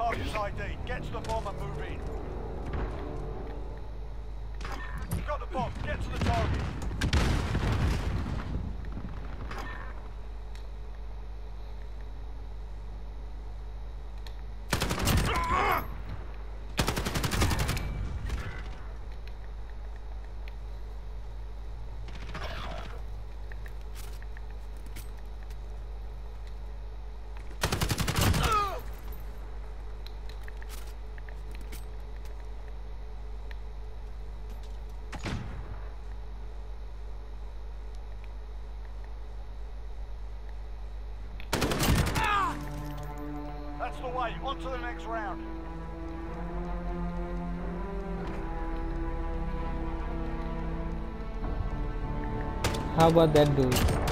Target's ID. Get to the bomb and move in. You've got the bomb. Get to the target. That's the way. On to the next round. How about that dude?